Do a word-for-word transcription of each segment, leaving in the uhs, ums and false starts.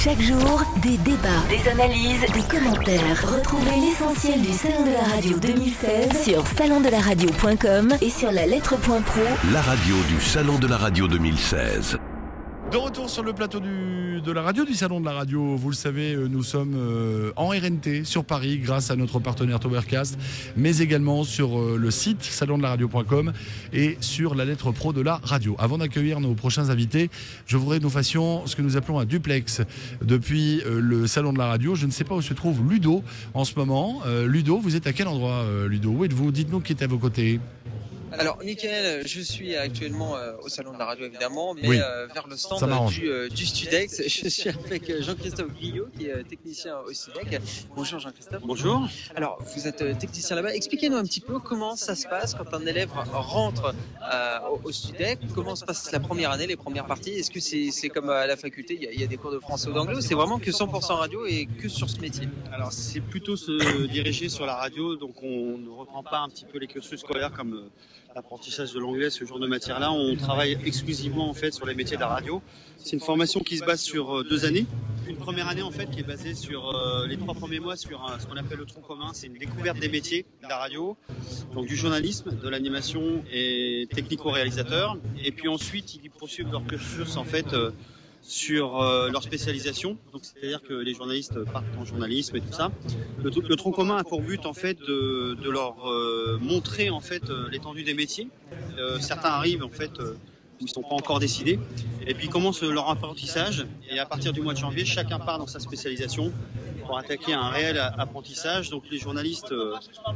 Chaque jour, des débats, des analyses, des commentaires. Retrouvez l'essentiel du Salon de la Radio deux mille seize sur salon de la radio point com et sur la lettre point pro. La radio du Salon de la Radio deux mille seize. De retour sur le plateau du, de la radio du Salon de la Radio. Vous le savez, nous sommes euh, en R N T sur Paris grâce à notre partenaire Towercast, mais également sur euh, le site salon de la radio point com et sur la lettre pro de la radio. Avant d'accueillir nos prochains invités, je voudrais que nous fassions ce que nous appelons un duplex depuis euh, le Salon de la Radio. Je ne sais pas où se trouve Ludo en ce moment. Euh, Ludo, vous êtes à quel endroit, euh, Ludo? Où êtes-vous? Dites-nous qui est à vos côtés. Alors, Mickaël, je suis actuellement euh, au Salon de la Radio, évidemment, mais oui. euh, vers le stand du, euh, du Studex. Je suis avec Jean-Christophe Guillot, qui est euh, technicien au Studex. Bonjour Jean-Christophe. Bonjour. Alors, vous êtes euh, technicien là-bas. Expliquez-nous un petit peu comment ça se passe quand un élève rentre euh, au, au Studex. Comment se passe la première année, les premières parties? Est-ce que c'est, c'est comme à la faculté, il y, a, il y a des cours de français ou d'anglais, ou c'est vraiment que cent pour cent radio et que sur ce métier? Alors, c'est plutôt se diriger sur la radio, donc on ne reprend pas un petit peu les cursus scolaires comme euh, l'apprentissage de l'anglais, ce genre de matière-là. On travaille exclusivement en fait sur les métiers de la radio. C'est une formation qui se base sur deux années. Une première année en fait qui est basée sur euh, les trois premiers mois sur un, ce qu'on appelle le tronc commun. C'est une découverte des métiers de la radio, donc du journalisme, de l'animation et technico-réalisateur. Et puis ensuite ils poursuivent leur cursus en fait euh, sur euh, leur spécialisation. Donc c'est-à-dire que les journalistes partent en journalisme et tout ça. Le, le tronc commun a pour but en fait de, de leur euh, montrer en fait euh, l'étendue des métiers. Euh, certains arrivent en fait euh, où ils ne sont pas encore décidés. Et puis commence leur apprentissage. Et à partir du mois de janvier, chacun part dans sa spécialisation pour attaquer un réel apprentissage. Donc les journalistes, euh,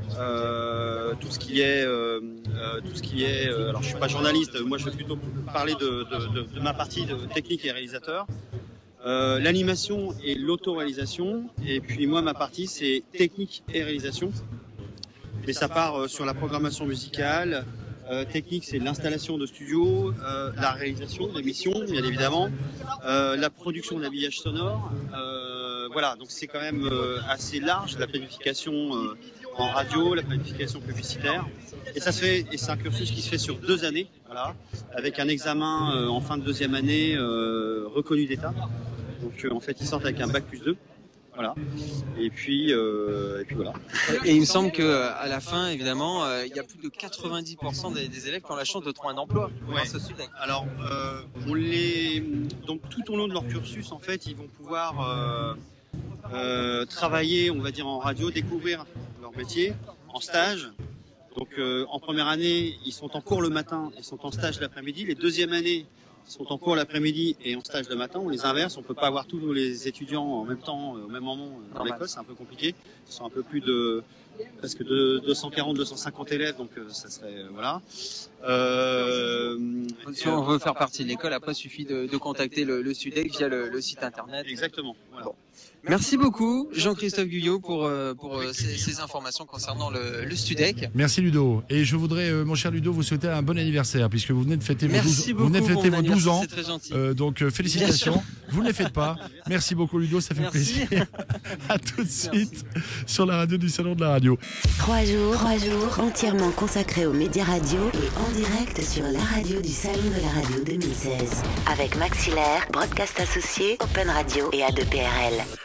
euh, tout ce qui est, euh, euh, tout ce qui est. Euh, alors je suis pas journaliste, moi je vais plutôt parler de, de, de, de ma partie de technique et réalisateur. Euh, l'animation et l'autoréalisation. Et puis moi ma partie c'est technique et réalisation. Mais ça part euh, sur la programmation musicale. Euh, technique, c'est l'installation de studio, euh, la réalisation d'émissions, bien évidemment, euh, la production de l'habillage sonore. Euh, voilà, donc c'est quand même euh, assez large, la planification euh, en radio, la planification publicitaire. Et ça se fait, et c'est un cursus qui se fait sur deux années, voilà, avec un examen euh, en fin de deuxième année euh, reconnu d'État. Donc euh, en fait, ils sortent avec un bac plus deux. Voilà. Et puis, euh, et puis voilà. Et il me semble qu'à la fin, évidemment, euh, il y a plus de quatre-vingt-dix pour cent des, des élèves qui ont la chance de trouver un emploi. Ouais. Alors, euh, on les, donc tout au long de leur cursus, en fait, ils vont pouvoir euh, euh, travailler, on va dire, en radio, découvrir leur métier en stage. Donc, euh, en première année, ils sont en cours le matin, ils sont en stage l'après-midi. Les deuxièmes années, sont en cours l'après-midi et en stage le matin. On les inverse, on peut pas avoir tous les étudiants en même temps, au même moment dans l'école, c'est un peu compliqué. Ils sont un peu plus de presque de deux cent quarante, deux cent cinquante élèves, donc ça serait euh, voilà. Euh, si on veut faire partie de l'école, après il suffit de, de contacter le, le Studex via le, le site internet. Exactement. Voilà. Bon. Merci beaucoup Jean-Christophe Guyot pour, euh, pour euh, ces, ces informations concernant le, le Studex. Merci Ludo. Et je voudrais, euh, mon cher Ludo, vous souhaiter un bon anniversaire puisque vous venez de fêter vos douze, vous venez de fêter vos douze ans. C'est très gentil. Euh, donc euh, félicitations. Vous ne les faites pas. Merci beaucoup Ludo, ça fait Merci. plaisir. À tout de suite sur la radio du Salon de la Radio. Trois jours, trois jours entièrement consacrés aux médias radio et en direct sur la radio du Salon de la Radio deux mille seize. Avec Maxillaire, Broadcast Associé, Open Radio et A deux P R L.